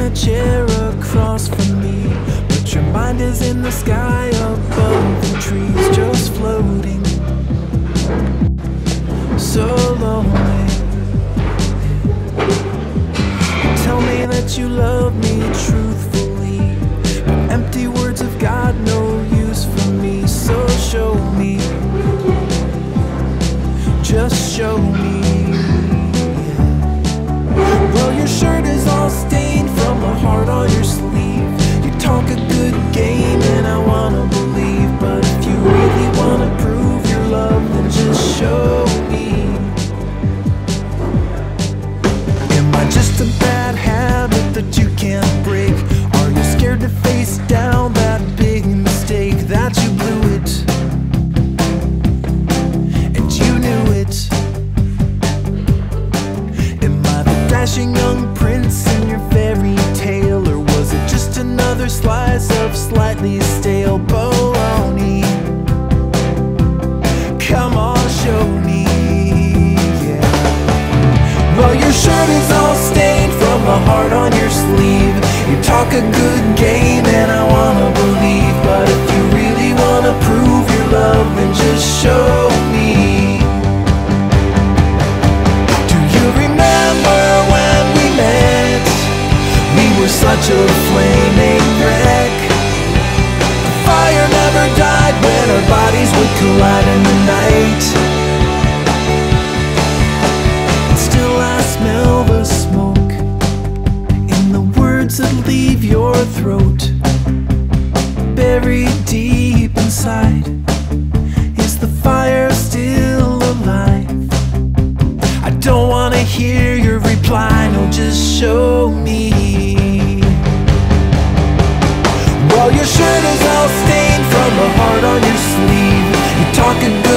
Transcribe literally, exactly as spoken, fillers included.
a chair across from me, but your mind is in the sky above the trees, just floating, so lonely. Tell me that you love me truthfully, but empty words have got no use for me. So show me, just show me. Well, your shirt is all stained from the heart on your sleeve. You talk a good game and I wanna believe, but if you really wanna prove your love, then just show me. Am I just a bad habit that you can't break? Are you scared to face down that big mistake that you blew it, and you knew it? Am I the dashing young prince in your fairy tale, or was it just another slice of slightly stale bologna? Come on, show me, yeah. Well, your shirt is all stained from the heart on your sleeve. You talk a good game and I wanna believe, but if you really wanna prove your love, then just show me. Do you remember when we met? We were such a flaming wreck. The fire never died when our bodies would collide in the night. And still I smell the smoke in the words that leave your throat. Buried deep inside, is the fire still alive? I don't wanna hear your reply, no, just show me. Well, your shirt is all stained from the heart on your sleeve. You talk a